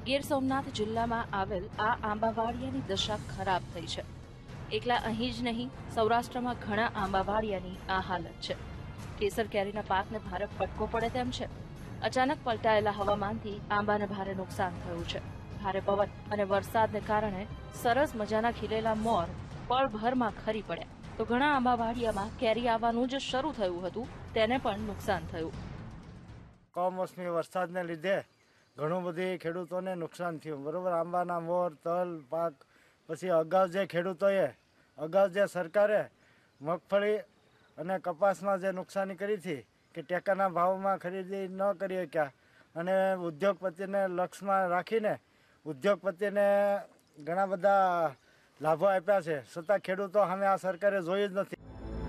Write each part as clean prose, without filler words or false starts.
ગીર સોમનાથ જિલ્લામાં આવેલ આ આંબાવાડિયાની દશા ખરાબ થઈ છે। એકલા અહીં જ નહીં, સૌરાષ્ટ્રમાં ઘણા આંબાવાડિયાની આ હાલત છે। કેસર કેરીના પાકને ભારે ફટકો પડે તેમ છે। અચાનક પલટાયેલા હવામાનથી આંબાને ભારે નુકસાન થયું છે। ભારે પવન અને વરસાદને કારણે સરસ મજાના ખીલેલા મોર પળભરમાં ખરી પડ્યા, તો ઘણા આંબાવાડિયામાં કેરી આવવાનું જ શરૂ થયું હતું તેને પણ નુકસાન થયું। કમોસમી વરસાદને લીધે ઘણું બધી ખેડૂતોને નુકસાન થયું, બરોબર। આંબાના મોર, તલ પાક, પછી અગાઉ જે સરકારે મગફળી અને કપાસમાં જે નુકસાની કરી હતી કે ટેકાના ભાવમાં ખરીદી ન કરી શક્યા, અને ઉદ્યોગપતિને લક્ષમાં રાખીને ઉદ્યોગપતિને ઘણા બધા લાભો આપ્યા છે, છતાં ખેડૂતો સામે આ સરકારે જોઈ જ નથી।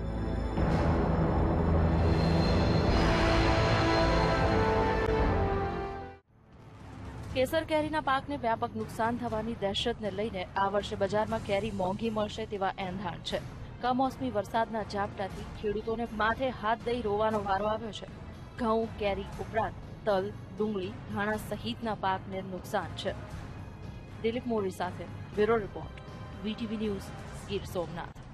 કેસર કેરીના પાકને વ્યાપક નુકસાન થવાની દહેશતને લઈને આ વર્ષે બજારમાં કેરી મોંઘી મળશે તેવા એંધાણ છે। કમોસમી વરસાદના ઝાપટાથી ખેડૂતોને માથે હાથ દઈ રોવાનો વારો આવ્યો છે। ઘઉં, કેરી ઉપરાંત તલ, ડુંગળી, ધાણા સહિતના પાકને નુકસાન છે। દિલીપ મોરી સાથે bureau report, VTV news, Gir Somnath.